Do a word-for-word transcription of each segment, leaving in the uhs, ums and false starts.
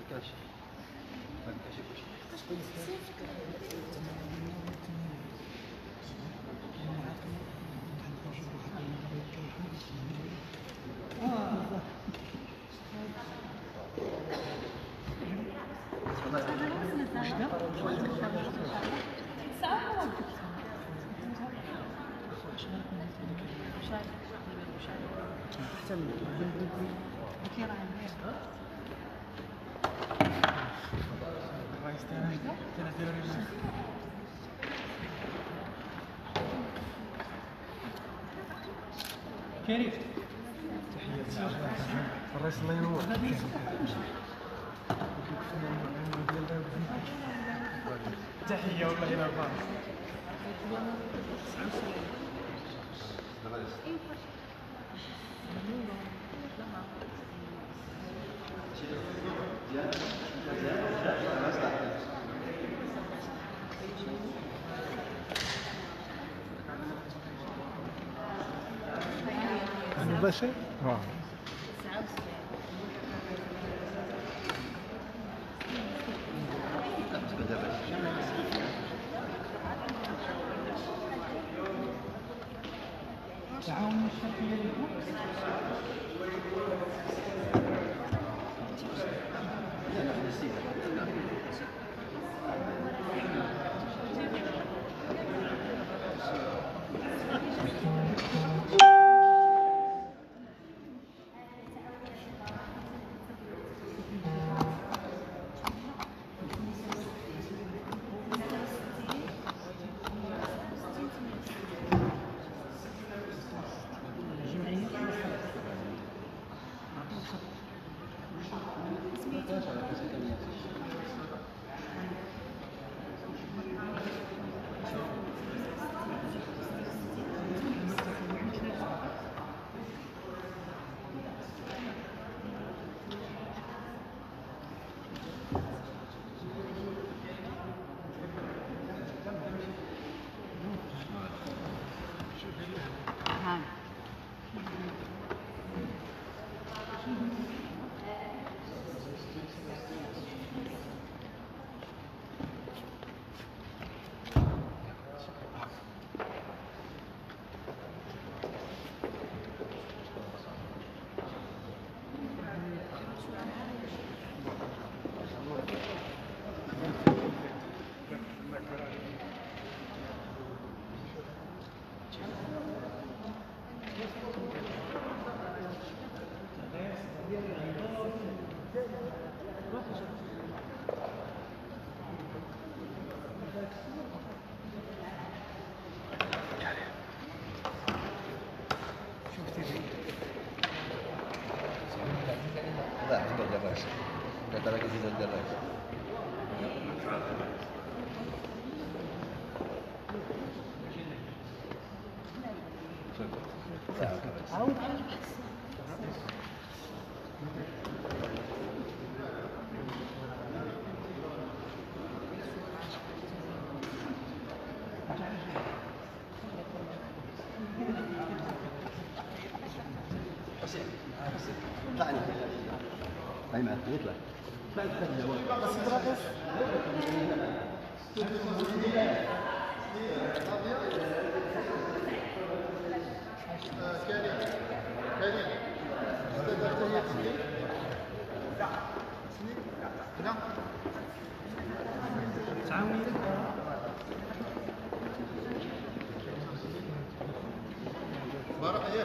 كريم الرئيس الله ينور. تحية والله إلى الفار. باشا اه تعاون الشركة لا عند الدراج لا ترى كيف الدراج طلعني ايمن يطلع بس ترقص كريم كريم تعاون بارك الله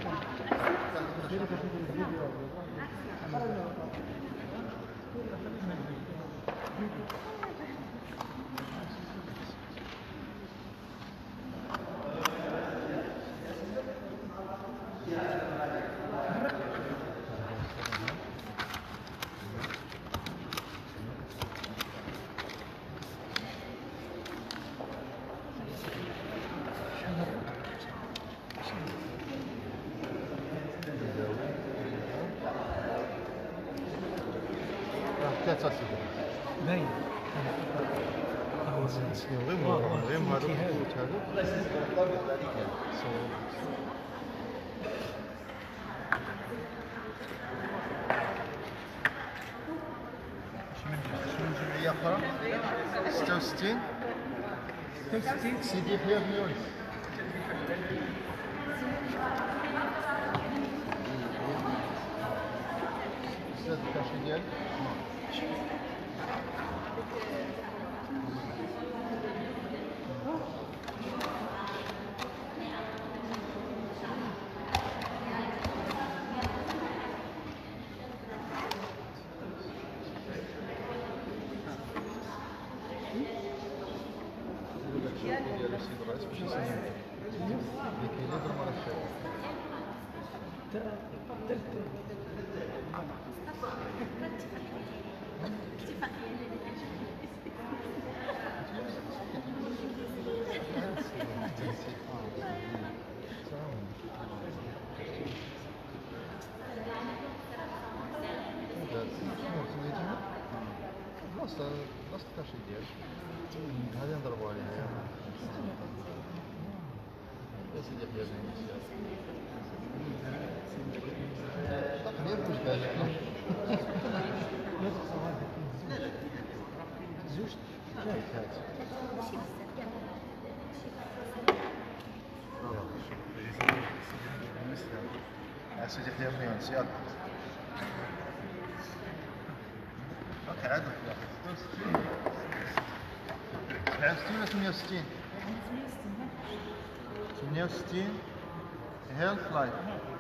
ثلاثة صفر باين غير غير هذا تحية أخرى ستة وستين سيدي يحيى بن يونس. أستاذ الكاشي ديالك. ديال السيد الرئيس باش يسلم اللي كاين اللي ضرب على الشارع. بلاصة بلاصة الكاشي ديالك هذه نضربوا عليها يا سيدي يحيى بن يونس. تقريبا واش بالك زوج هات هات يا سيدي يحيى بن يونس يلا اوكي عاد سبعة وستين ولا ثمانية وستين؟ ثمانية وستين هيلث لايف.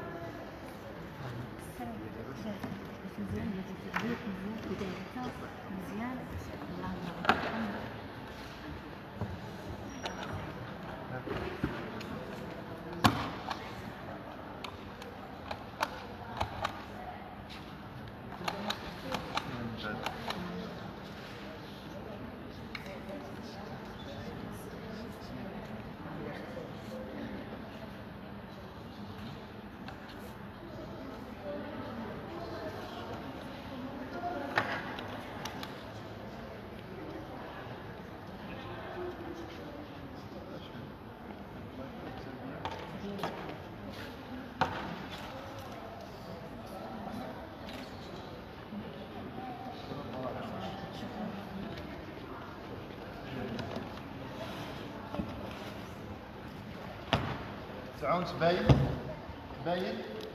تعاونت باين باين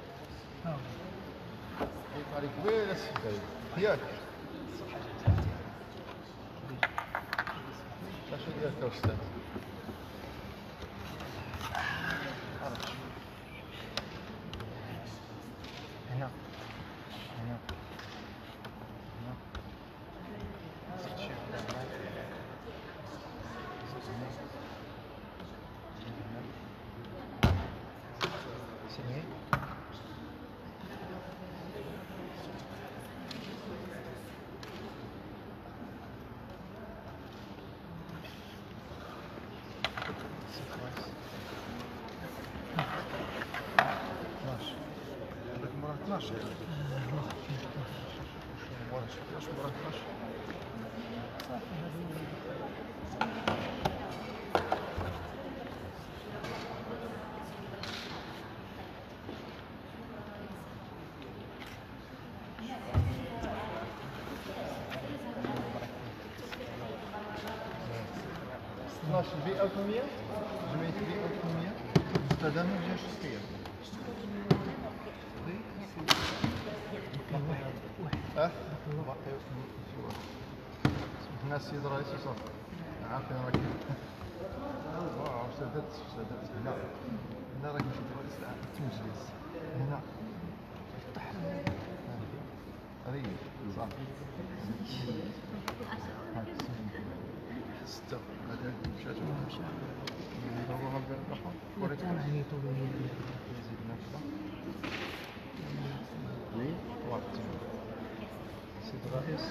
كيف عليك وين السباين ياك اش ديالك استاذ هنا هنا سمعي اثناش هذاك مرة اثناش واش مرة اثناش صافي اثناش البيئة الأوتونومية جمعية البيئة الأوتونومية تدعم الجيش الشخصية اه باقي سمحنا السيد الرئيس وصافي عارفين راك واو سددت سددت هنا هنا راك مشيت للرئيس المجلس هنا هذه صافي ستة هذا مشات ولا مشى هو ما بين الرقم وريت يزيد نفسه ليه وقت سيد الرئيس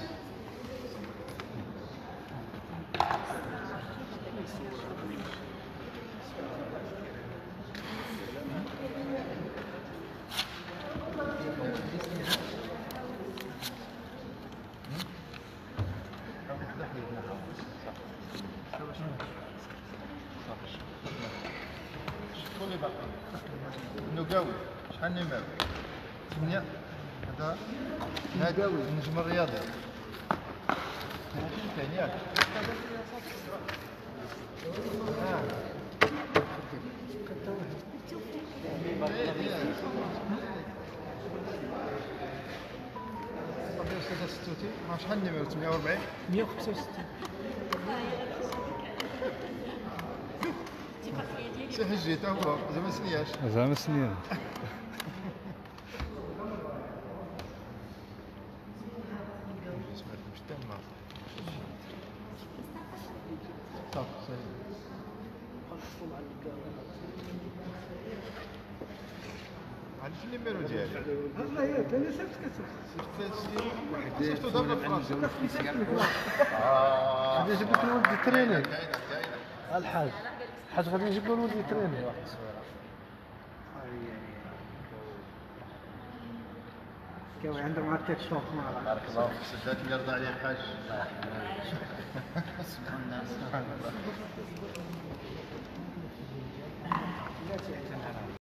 شكون اللي باقي؟ النقاوي شحال نمر؟ ثمانية هذا هذا النجم الرياضي ثاني ياك صافي أستاذة ستوتي ما شحال النيميرو ثمانية وأربعين مية وخمسة وستين. سي حجي تا هو زعما سنياش زعما سنين. عرفت النيميرو ديالي والله يا انا صرت كتب شفتو دابا في فرنسا غادي نجيب لك الولد يتريني. كاينه كاينه الحاج الحاج غادي نجيب له الولد يتريني. كاين عنده مع التيك توك مع بارك الله فيك سدات اللي يرضى عليه الحاج الله